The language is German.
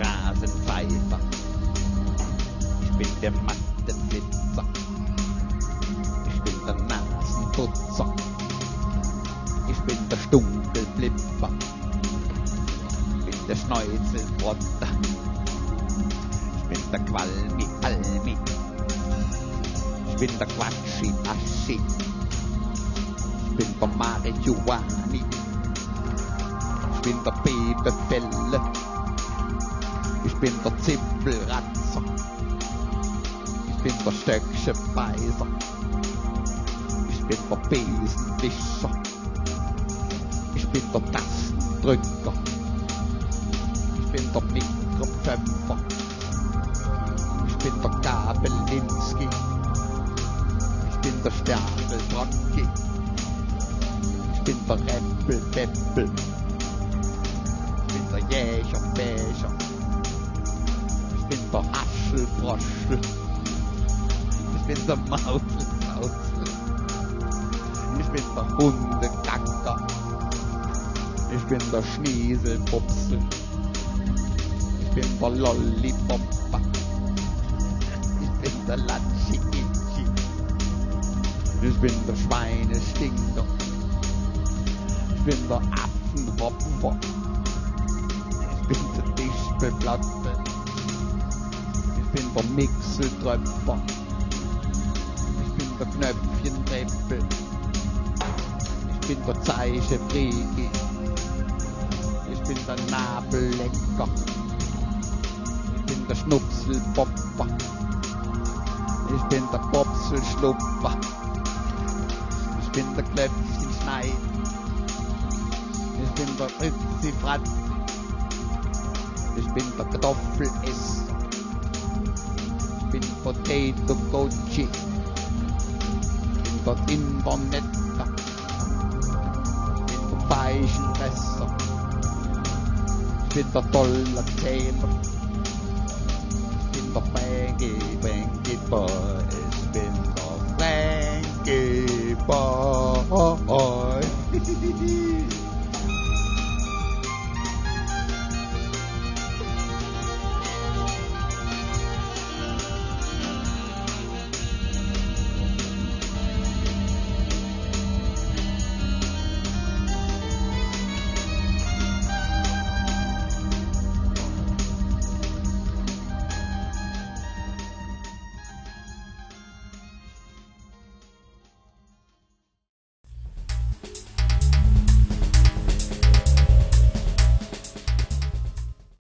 Rasenpfeifer. Ich bin der Mattenwitzer. Ich bin der Nasenputzer. Ich bin der Stunkelblipper. Ich bin der Schnäuzelbrotter. Ich bin der Qualmi-Almi. Ich bin der Quatschi-Aschi. Ich bin der Marihuani. Ich bin der Bebefelle. Ich bin der Zippelratzer. Ich bin der Stöckchenbeißer. Ich bin der Besenwischer. Ich bin der Tastendrücker. Ich bin der Mikropfämpfer. Ich bin der Gabelinski. Ich bin der Sternelbrocki. Ich bin der Räppelweppel. Ich bin der Jägerbecher. Ich bin der Aschelbroschel. Ich bin der Mauzelmauzel. Ich bin der Hundekacker. Ich bin der Schnieselpupsel. Ich bin der Lollipopper. Ich bin der Latschi-Itschi. Ich bin der Schweinestinker. Ich bin der Affenhopfer. Ich bin der Tischbeplatte. Ich bin der Mixeltröpfer. Ich bin der Knöpfchentreppel. Ich bin der Zeichenfriedi. Ich bin der Nabellecker. Ich bin der Schnupselpopper. Ich bin der Popselschlupfer. Ich bin der Klöpfchenschneider. Ich bin der Fritzi-Fratzi. Ich bin der Kartoffelesser. Ich bin Potato Goji. Ich bin der Internetter. Ich bin der Feischenfresser. Ich bin der Dollar-Zähler. Ich bin der Frankie Boy. Ich bin der Frankie Boy.